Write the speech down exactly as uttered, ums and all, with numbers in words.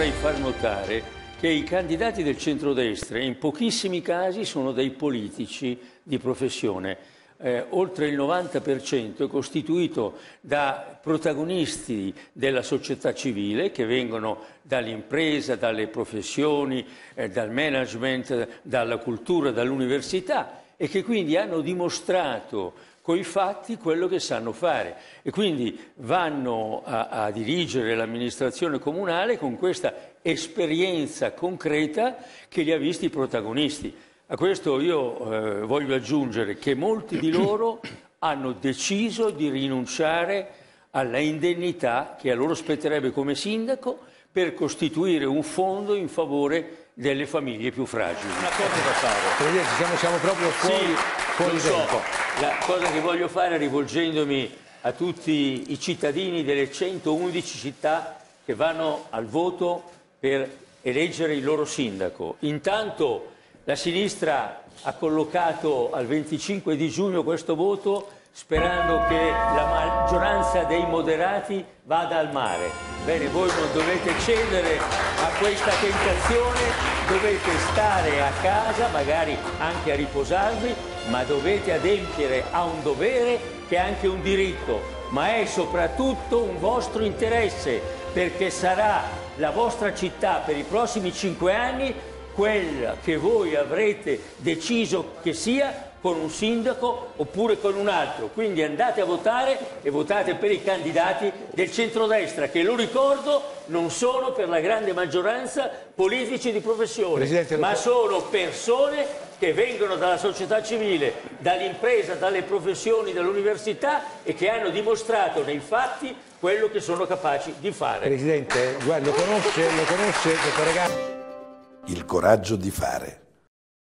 vorrei far notare che i candidati del centrodestra in pochissimi casi sono dei politici di professione. Eh, oltre il novanta per cento è costituito da protagonisti della società civile che vengono dall'impresa, dalle professioni, eh, dal management, dalla cultura, dall'università e che quindi hanno dimostrato coi fatti quello che sanno fare e quindi vanno a, a dirigere l'amministrazione comunale con questa esperienza concreta che li ha visti protagonisti. A questo io eh, voglio aggiungere che molti di loro hanno deciso di rinunciare alla indennità che a loro spetterebbe come sindaco per costituire un fondo in favore delle famiglie più fragili. Una cosa da fare. Presidente, siamo, siamo proprio fuori, sì, fuori lo tempo. So. La cosa che voglio fare rivolgendomi a tutti i cittadini delle centoundici città che vanno al voto per eleggere il loro sindaco. Intanto la sinistra ha collocato al venticinque di giugno questo voto sperando che la maggioranza dei moderati vada al mare. Bene, voi non dovete cedere a questa tentazione, dovete stare a casa, magari anche a riposarvi, ma dovete adempiere a un dovere che è anche un diritto, ma è soprattutto un vostro interesse, perché sarà la vostra città per i prossimi cinque anni quella che voi avrete deciso che sia con un sindaco oppure con un altro. Quindi andate a votare e votate per i candidati del centrodestra, che lo ricordo non sono per la grande maggioranza politici di professione, Presidente, ma sono persone che vengono dalla società civile, dall'impresa, dalle professioni, dall'università e che hanno dimostrato nei fatti quello che sono capaci di fare. Presidente, guarda, lo conosce, lo conosce questo ragazzo? Il coraggio di fare.